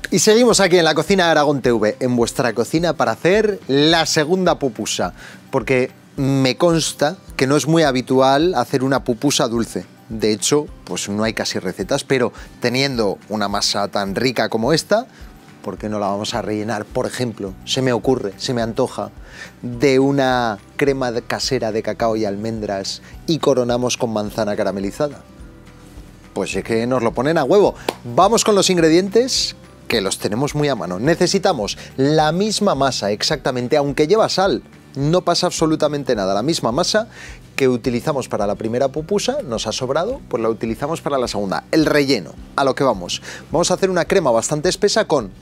Y seguimos aquí en la cocina de Aragón TV, en vuestra cocina para hacer la segunda pupusa, porque me consta que no es muy habitual hacer una pupusa dulce. De hecho, pues no hay casi recetas, pero teniendo una masa tan rica como esta, ¿por qué no la vamos a rellenar? Por ejemplo, se me ocurre, se me antoja, de una crema casera de cacao y almendras y coronamos con manzana caramelizada. Pues es que nos lo ponen a huevo. Vamos con los ingredientes, que los tenemos muy a mano. Necesitamos la misma masa exactamente, aunque lleva sal. No pasa absolutamente nada. La misma masa que utilizamos para la primera pupusa, nos ha sobrado, pues la utilizamos para la segunda. El relleno, a lo que vamos. Vamos a hacer una crema bastante espesa con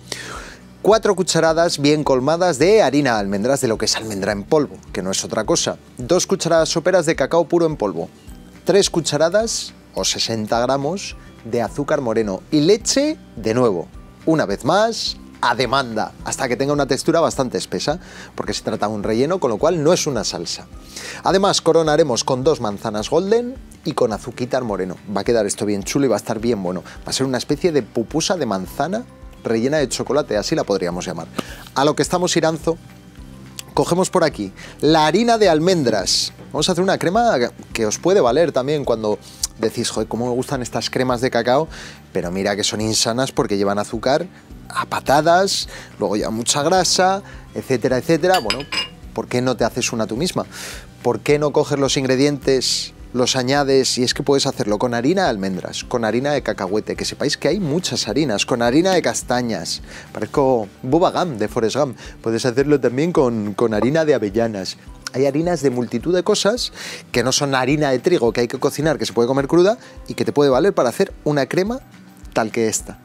4 cucharadas bien colmadas de harina de almendras, de lo que es almendra en polvo, que no es otra cosa. 2 cucharadas soperas de cacao puro en polvo. 3 cucharadas o 60 gramos de azúcar moreno y leche de nuevo. Una vez más, a demanda, hasta que tenga una textura bastante espesa, porque se trata de un relleno, con lo cual no es una salsa. Además, coronaremos con 2 manzanas golden y con azuquitar moreno. Va a quedar esto bien chulo y va a estar bien bueno. Va a ser una especie de pupusa de manzana rellena de chocolate, así la podríamos llamar. A lo que estamos, Iranzo, cogemos por aquí la harina de almendras. Vamos a hacer una crema que os puede valer también cuando decís, joder, cómo me gustan estas cremas de cacao, pero mira que son insanas porque llevan azúcar a patadas, luego lleva mucha grasa, etcétera, etcétera. Bueno, ¿por qué no te haces una tú misma? ¿Por qué no coges los ingredientes, los añades? Y es que puedes hacerlo con harina de almendras, con harina de cacahuete, que sepáis que hay muchas harinas, con harina de castañas. Parezco Bubba Gump de Forrest Gump. Puedes hacerlo también con harina de avellanas. Hay harinas de multitud de cosas que no son harina de trigo que hay que cocinar, que se puede comer cruda y que te puede valer para hacer una crema tal que esta.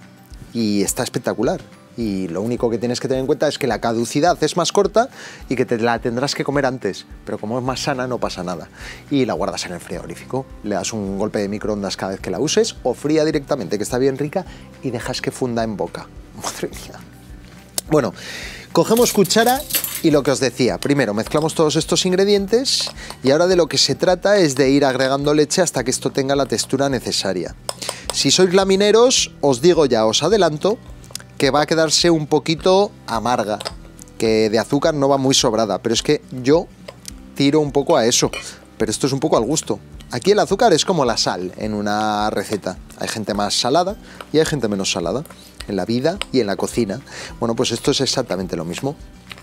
Y está espectacular. Y lo único que tienes que tener en cuenta es que la caducidad es más corta y que te la tendrás que comer antes. Pero como es más sana, no pasa nada. Y la guardas en el frigorífico. Le das un golpe de microondas cada vez que la uses o fría directamente, que está bien rica, y dejas que funda en boca. Madre mía. Bueno, cogemos cuchara y lo que os decía, primero mezclamos todos estos ingredientes y ahora de lo que se trata es de ir agregando leche hasta que esto tenga la textura necesaria. Si sois lamineros, os digo ya, os adelanto, que va a quedarse un poquito amarga, que de azúcar no va muy sobrada, pero es que yo tiro un poco a eso, pero esto es un poco al gusto. Aquí el azúcar es como la sal en una receta. Hay gente más salada y hay gente menos salada en la vida y en la cocina. Bueno, pues esto es exactamente lo mismo.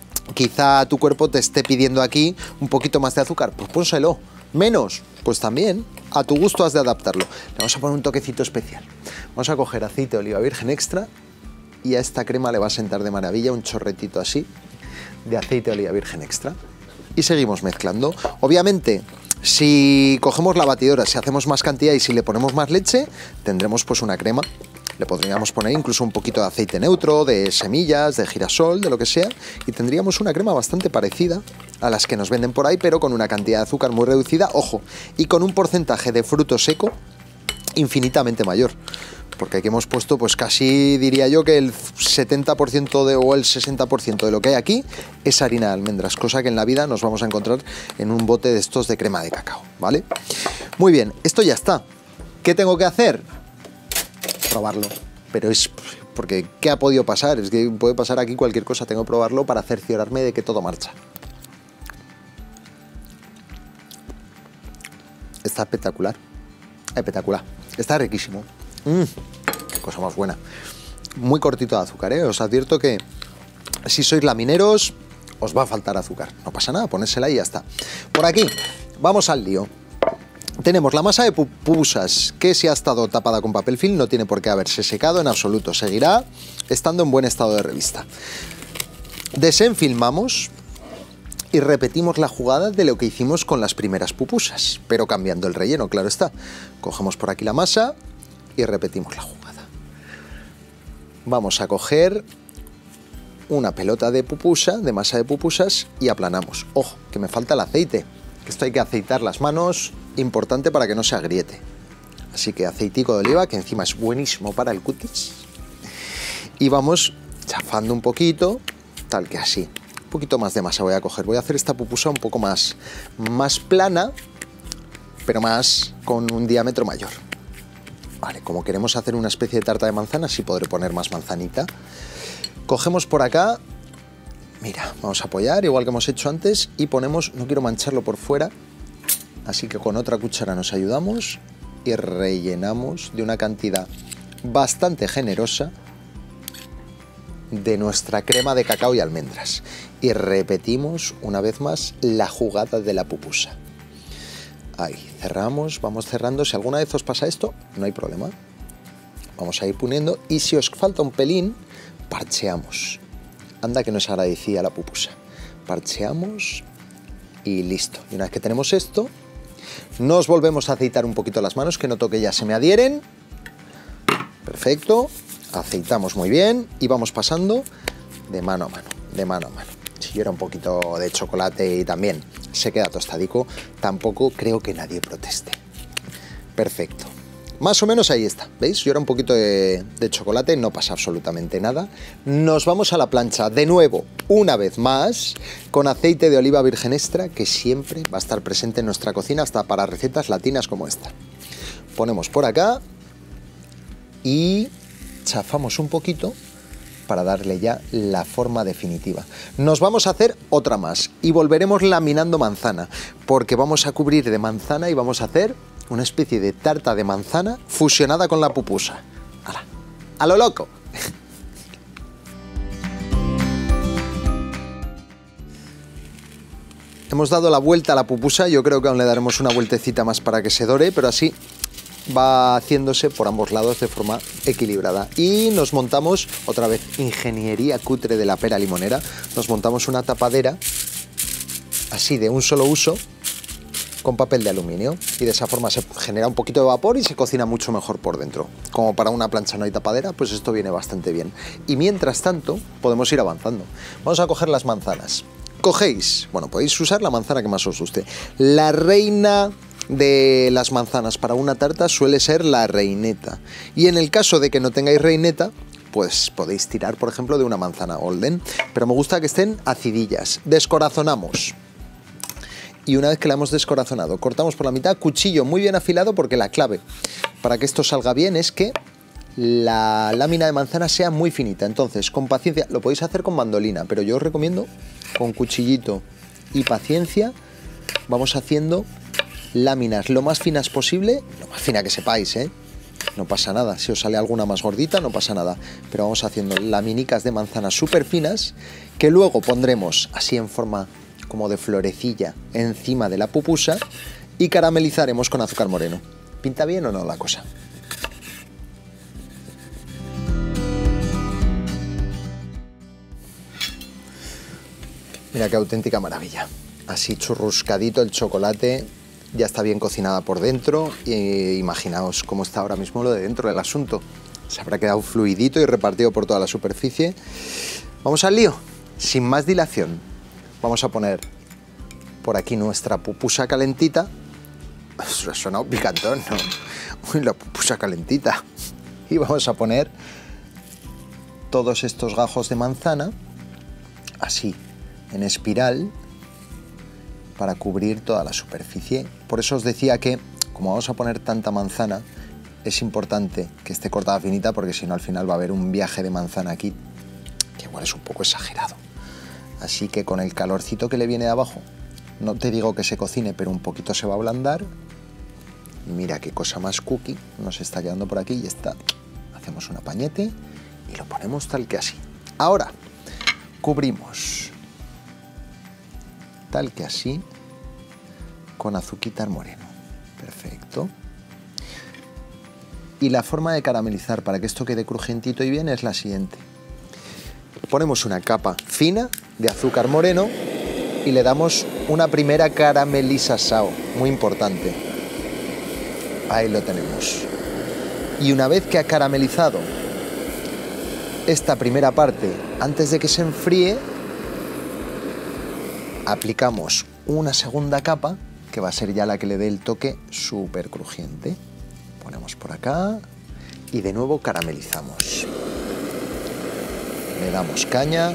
Quizá tu cuerpo te esté pidiendo aquí un poquito más de azúcar, pues pónselo. Menos, pues también, a tu gusto has de adaptarlo. Le vamos a poner un toquecito especial. Vamos a coger aceite de oliva virgen extra y a esta crema le va a sentar de maravilla un chorretito así de aceite de oliva virgen extra. Y seguimos mezclando. Obviamente, si cogemos la batidora, si hacemos más cantidad y si le ponemos más leche, tendremos pues una crema. Le podríamos poner incluso un poquito de aceite neutro, de semillas, de girasol, de lo que sea, y tendríamos una crema bastante parecida a las que nos venden por ahí, pero con una cantidad de azúcar muy reducida, ojo, y con un porcentaje de fruto seco infinitamente mayor. Porque aquí hemos puesto, pues casi diría yo que el 70% o el 60% de lo que hay aquí es harina de almendras, cosa que en la vida nos vamos a encontrar en un bote de estos de crema de cacao, ¿vale? Muy bien, esto ya está. ¿Qué tengo que hacer? Probarlo. Pero es porque, ¿qué ha podido pasar? Es que puede pasar aquí cualquier cosa, tengo que probarlo para cerciorarme de que todo marcha. Está espectacular. Espectacular. Está riquísimo. Qué cosa más buena. Muy cortito de azúcar, ¿eh? Os advierto que si sois lamineros os va a faltar azúcar. No pasa nada, ponérsela y ya está. Por aquí, vamos al lío. Tenemos la masa de pupusas, que si ha estado tapada con papel film no tiene por qué haberse secado en absoluto. Seguirá estando en buen estado de revista. Desenfilmamos y repetimos la jugada de lo que hicimos con las primeras pupusas, pero cambiando el relleno, claro está. Cogemos por aquí la masa y repetimos la jugada. Vamos a coger una pelota de pupusa, de masa de pupusas, y aplanamos. Ojo, que me falta el aceite, que esto hay que aceitar las manos, importante para que no se agriete. Así que aceitico de oliva, que encima es buenísimo para el cutis. Y vamos chafando un poquito, tal que así. Un poquito más de masa voy a coger. Voy a hacer esta pupusa un poco más plana, pero más con un diámetro mayor. Vale, como queremos hacer una especie de tarta de manzana, sí podré poner más manzanita. Cogemos por acá, mira, vamos a apoyar, igual que hemos hecho antes, y ponemos, no quiero mancharlo por fuera, así que con otra cuchara nos ayudamos y rellenamos de una cantidad bastante generosa de nuestra crema de cacao y almendras. Y repetimos una vez más la jugada de la pupusa. Ahí, cerramos, vamos cerrando. Si alguna vez os pasa esto, no hay problema. Vamos a ir poniendo y si os falta un pelín, parcheamos. Anda que nos agradecía la pupusa. Parcheamos y listo. Y una vez que tenemos esto, nos volvemos a aceitar un poquito las manos, que noto que ya se me adhieren. Perfecto. Aceitamos muy bien y vamos pasando de mano a mano, de mano a mano. Si yo era un poquito de chocolate y también se queda tostadico, tampoco creo que nadie proteste. Perfecto. Más o menos ahí está, ¿veis? Yo era un poquito de chocolate, no pasa absolutamente nada. Nos vamos a la plancha de nuevo, una vez más, con aceite de oliva virgen extra, que siempre va a estar presente en nuestra cocina, hasta para recetas latinas como esta. Ponemos por acá y chafamos un poquito para darle ya la forma definitiva. Nos vamos a hacer otra más y volveremos laminando manzana, porque vamos a cubrir de manzana y vamos a hacer una especie de tarta de manzana fusionada con la pupusa. ¡Hala! ¡A lo loco! Hemos dado la vuelta a la pupusa, yo creo que aún le daremos una vueltecita más para que se dore, pero así va haciéndose por ambos lados de forma equilibrada. Y nos montamos, otra vez, ingeniería cutre de la pera limonera, nos montamos una tapadera así de un solo uso con papel de aluminio y de esa forma se genera un poquito de vapor y se cocina mucho mejor por dentro. Como para una plancha no hay tapadera, pues esto viene bastante bien. Y mientras tanto podemos ir avanzando. Vamos a coger las manzanas. Cogéis, bueno, podéis usar la manzana que más os guste. La reina de las manzanas para una tarta suele ser la reineta, y en el caso de que no tengáis reineta, pues podéis tirar, por ejemplo, de una manzana golden, pero me gusta que estén acidillas. Descorazonamos y una vez que la hemos descorazonado, cortamos por la mitad, cuchillo muy bien afilado, porque la clave para que esto salga bien es que la lámina de manzana sea muy finita. Entonces, con paciencia, lo podéis hacer con mandolina, pero yo os recomiendo con cuchillito y paciencia. Vamos haciendo láminas lo más finas posible, lo más fina que sepáis, no pasa nada. Si os sale alguna más gordita, no pasa nada, pero vamos haciendo laminicas de manzana súper finas, que luego pondremos así en forma como de florecilla encima de la pupusa y caramelizaremos con azúcar moreno. ¿Pinta bien o no la cosa? Mira qué auténtica maravilla. Así churruscadito el chocolate, ya está bien cocinada por dentro, e imaginaos cómo está ahora mismo lo de dentro del asunto. Se habrá quedado fluidito y repartido por toda la superficie. Vamos al lío, sin más dilación. Vamos a poner por aquí nuestra pupusa calentita. Eso ha sonado picantón, ¿no? Uy, la pupusa calentita. Y vamos a poner todos estos gajos de manzana, así, en espiral, para cubrir toda la superficie. Por eso os decía que, como vamos a poner tanta manzana, es importante que esté cortada finita, porque si no al final va a haber un viaje de manzana aquí que igual es un poco exagerado. Así que con el calorcito que le viene de abajo, no te digo que se cocine, pero un poquito se va a ablandar. Mira qué cosa más cookie nos está quedando por aquí. Y está. Hacemos un apañete y lo ponemos tal que así. Ahora cubrimos tal que así con azuquitar moreno. Perfecto. Y la forma de caramelizar para que esto quede crujientito y bien es la siguiente. Ponemos una capa fina de azúcar moreno y le damos una primera caramelización, muy importante. Ahí lo tenemos. Y una vez que ha caramelizado esta primera parte, antes de que se enfríe, aplicamos una segunda capa, que va a ser ya la que le dé el toque súper crujiente. Ponemos por acá y de nuevo caramelizamos. Le damos caña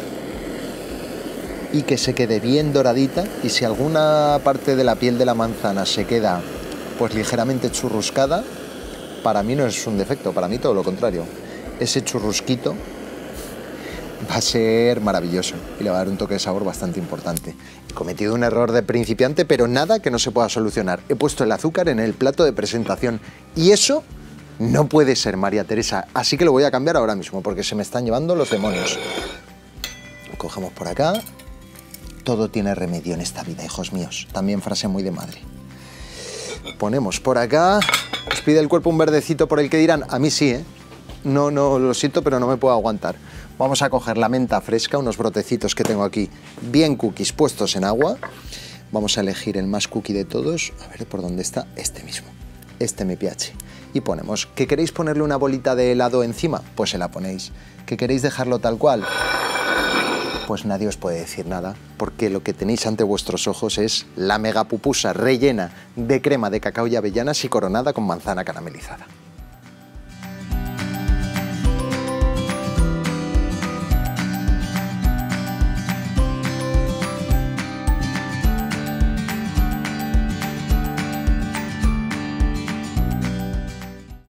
y que se quede bien doradita, y si alguna parte de la piel de la manzana se queda pues ligeramente churruscada, para mí no es un defecto, para mí todo lo contrario. Ese churrusquito va a ser maravilloso y le va a dar un toque de sabor bastante importante. He cometido un error de principiante, pero nada que no se pueda solucionar. He puesto el azúcar en el plato de presentación y eso no puede ser, María Teresa. Así que lo voy a cambiar ahora mismo porque se me están llevando los demonios. Cogemos por acá. Todo tiene remedio en esta vida, hijos míos. También frase muy de madre. Ponemos por acá. ¿Os pide el cuerpo un verdecito por el que dirán? A mí sí, ¿eh? No, lo siento, pero no me puedo aguantar. Vamos a coger la menta fresca, unos brotecitos que tengo aquí, bien cookies puestos en agua. Vamos a elegir el más cookie de todos. A ver por dónde está, este mismo. Este me piace. Y ponemos, ¿que queréis ponerle una bolita de helado encima? Pues se la ponéis. ¿Que queréis dejarlo tal cual? Pues nadie os puede decir nada, porque lo que tenéis ante vuestros ojos es la mega pupusa rellena de crema de cacao y avellanas y coronada con manzana caramelizada.